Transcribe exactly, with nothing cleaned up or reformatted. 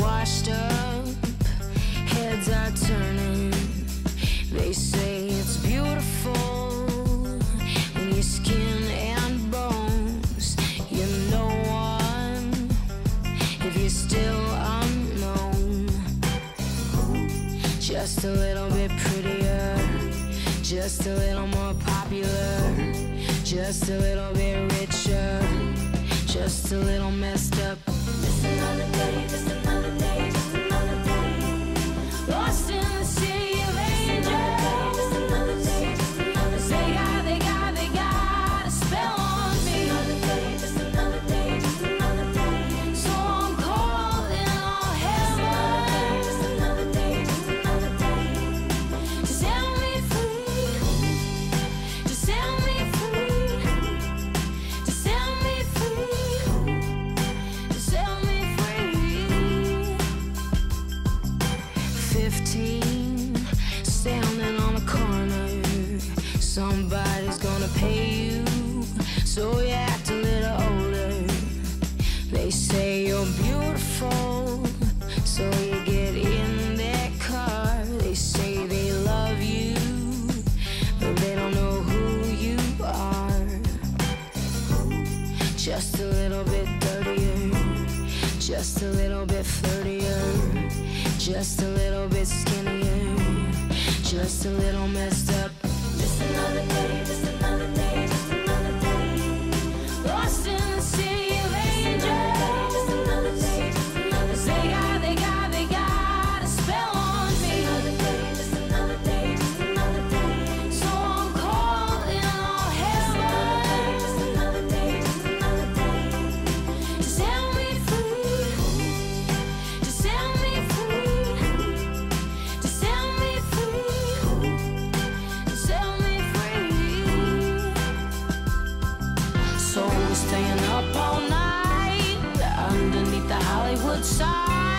washed up, heads are turning. They say it's beautiful when your skin and bones. You're no one if you're still unknown. Just a little bit prettier, just a little more popular, just a little bit richer, just a little messed up. Just another day, just another day, just another day. Lost in the city of angels. Just another day, just another day. They got, they got, they got a spell on me. Just another day, just another day, just another day. So I'm calling all heaven. Just another day, just another day. To set me free, to set me free, to set me free, to set me free. Fifteen, standing on a corner. Somebody's gonna pay you, so you act a little older. They say you're beautiful, so you get in their car. They say they love you, but they don't know who you are. Just a little bit dirtier, just a little bit flirtier, just a little bit skinnier, just a little messed up. Just another day, just another day, just another day. Lost in the city of angels. Just another day, just another day. They got, they got, they got a spell on me. Just another day, just another day, just another day. So I'm calling all heaven. Just another day, just another day. To set me free, to set me free, to set me free, to set me free. So we're staying up all night underneath the Hollywood sign.